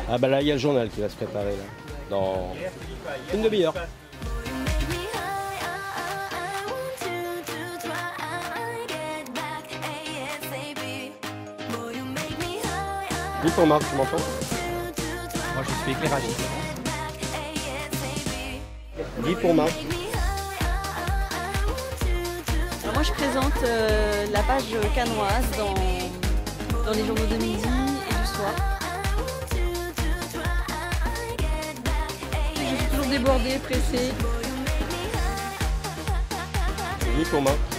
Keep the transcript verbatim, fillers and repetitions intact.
Ah bah là, il y a le journal qui va se préparer là, dans une demi-heure. Dis pour Marc, tu m'entends? Moi je suis éclairagiste. Dis pour Marc. Alors moi je présente euh, la page canoise dans, dans les journaux de midi et du soir. Je suis toujours débordée, pressée. Dis pour Marc.